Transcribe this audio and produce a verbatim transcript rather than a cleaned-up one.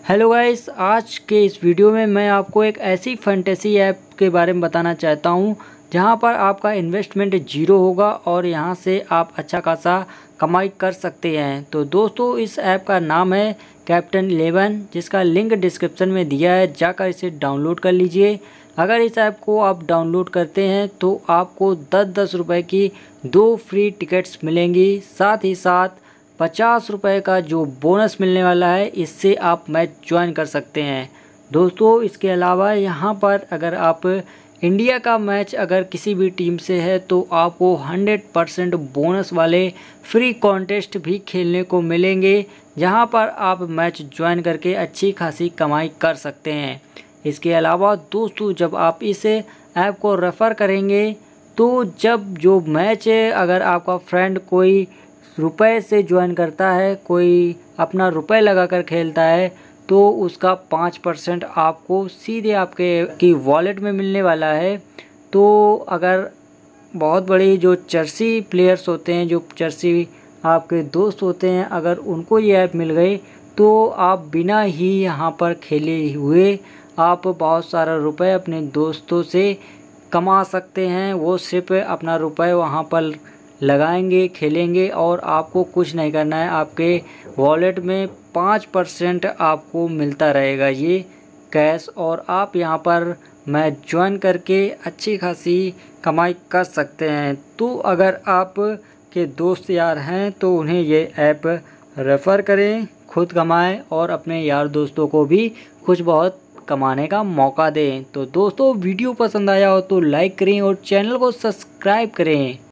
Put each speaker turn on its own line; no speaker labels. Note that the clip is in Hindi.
हेलो गाइस, आज के इस वीडियो में मैं आपको एक ऐसी फैंटेसी ऐप के बारे में बताना चाहता हूं जहां पर आपका इन्वेस्टमेंट जीरो होगा और यहां से आप अच्छा खासा कमाई कर सकते हैं। तो दोस्तों, इस ऐप का नाम है कैप्टन इलेवन, जिसका लिंक डिस्क्रिप्शन में दिया है, जाकर इसे डाउनलोड कर लीजिए। अगर इस ऐप को आप डाउनलोड करते हैं तो आपको दस दस रुपये की दो फ्री टिकट्स मिलेंगी, साथ ही साथ पचास रुपये का जो बोनस मिलने वाला है, इससे आप मैच ज्वाइन कर सकते हैं। दोस्तों, इसके अलावा यहाँ पर अगर आप इंडिया का मैच अगर किसी भी टीम से है तो आपको हंड्रेड परसेंट बोनस वाले फ्री कॉन्टेस्ट भी खेलने को मिलेंगे, जहाँ पर आप मैच ज्वाइन करके अच्छी खासी कमाई कर सकते हैं। इसके अलावा दोस्तों, जब आप इस ऐप को रेफ़र करेंगे तो जब जो मैच है, अगर आपका फ्रेंड कोई रुपए से ज्वाइन करता है, कोई अपना रुपए लगाकर खेलता है, तो उसका पाँच परसेंट आपको सीधे आपके की वॉलेट में मिलने वाला है। तो अगर बहुत बड़ी जो चर्सी प्लेयर्स होते हैं, जो चर्सी आपके दोस्त होते हैं, अगर उनको ये ऐप मिल गई तो आप बिना ही यहाँ पर खेले हुए आप बहुत सारा रुपए अपने दोस्तों से कमा सकते हैं। वो सिर्फ अपना रुपए वहाँ पर लगाएंगे, खेलेंगे और आपको कुछ नहीं करना है। आपके वॉलेट में पाँच परसेंट आपको मिलता रहेगा ये कैश, और आप यहाँ पर मैच ज्वाइन करके अच्छी खासी कमाई कर सकते हैं। तो अगर आप के दोस्त यार हैं तो उन्हें ये ऐप रेफ़र करें, खुद कमाएं और अपने यार दोस्तों को भी कुछ बहुत कमाने का मौका दें। तो दोस्तों, वीडियो पसंद आया हो तो लाइक करें और चैनल को सब्सक्राइब करें।